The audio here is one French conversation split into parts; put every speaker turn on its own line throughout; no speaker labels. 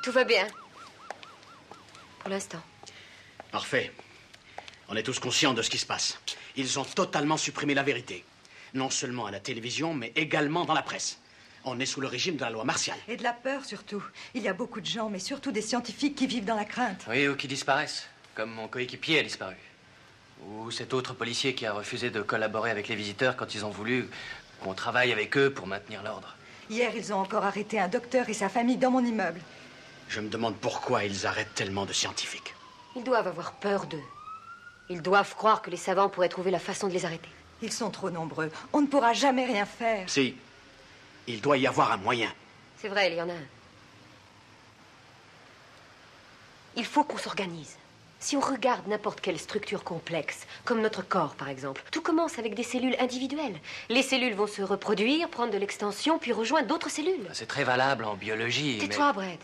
Tout va bien. Pour l'instant.
Parfait. On est tous conscients de ce qui se passe. Ils ont totalement supprimé la vérité. Non seulement à la télévision, mais également dans la presse. On est sous le régime de la loi martiale.
Et de la peur, surtout. Il y a beaucoup de gens, mais surtout des scientifiques qui vivent dans la crainte.
Oui, ou qui disparaissent. Comme mon coéquipier a disparu. Ou cet autre policier qui a refusé de collaborer avec les visiteurs quand ils ont voulu qu'on travaille avec eux pour maintenir l'ordre.
Hier, ils ont encore arrêté un docteur et sa famille dans mon immeuble.
Je me demande pourquoi ils arrêtent tellement de scientifiques.
Ils doivent avoir peur d'eux. Ils doivent croire que les savants pourraient trouver la façon de les arrêter.
Ils sont trop nombreux. On ne pourra jamais rien faire.
Si. Il doit y avoir un moyen.
C'est vrai, il y en a un. Il faut qu'on s'organise. Si on regarde n'importe quelle structure complexe, comme notre corps par exemple, tout commence avec des cellules individuelles. Les cellules vont se reproduire, prendre de l'extension, puis rejoindre d'autres cellules.
C'est très valable en biologie, mais...
Tais-toi, Brad.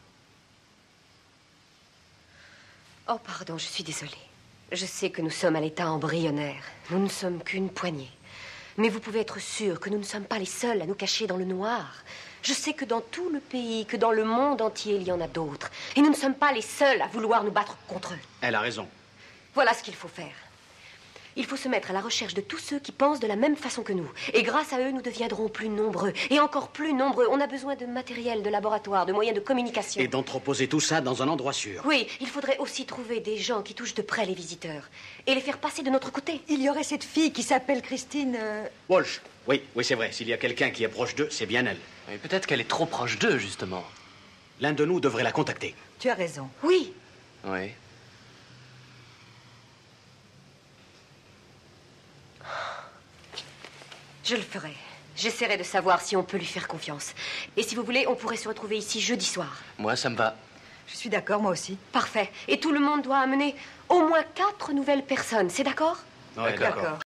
Oh, pardon, je suis désolée. Je sais que nous sommes à l'état embryonnaire. Nous ne sommes qu'une poignée. Mais vous pouvez être sûr que nous ne sommes pas les seuls à nous cacher dans le noir. Je sais que dans tout le pays, que dans le monde entier, il y en a d'autres. Et nous ne sommes pas les seuls à vouloir nous battre contre eux.
Elle a raison.
Voilà ce qu'il faut faire. Il faut se mettre à la recherche de tous ceux qui pensent de la même façon que nous. Et grâce à eux, nous deviendrons plus nombreux. Et encore plus nombreux. On a besoin de matériel, de laboratoire, de moyens de communication.
Et d'entreposer tout ça dans un endroit sûr.
Oui, il faudrait aussi trouver des gens qui touchent de près les visiteurs. Et les faire passer de notre côté.
Il y aurait cette fille qui s'appelle Christine...
Walsh. Oui, c'est vrai. S'il y a quelqu'un qui est proche d'eux, c'est bien elle.
Mais peut-être qu'elle est trop proche d'eux, justement.
L'un de nous devrait la contacter.
Tu as raison.
Oui.
Oui.
Je le ferai. J'essaierai de savoir si on peut lui faire confiance. Et si vous voulez, on pourrait se retrouver ici jeudi soir.
Moi, ça me va.
Je suis d'accord, moi aussi.
Parfait. Et tout le monde doit amener au moins 4 nouvelles personnes. C'est d'accord?
Ouais,
D'accord.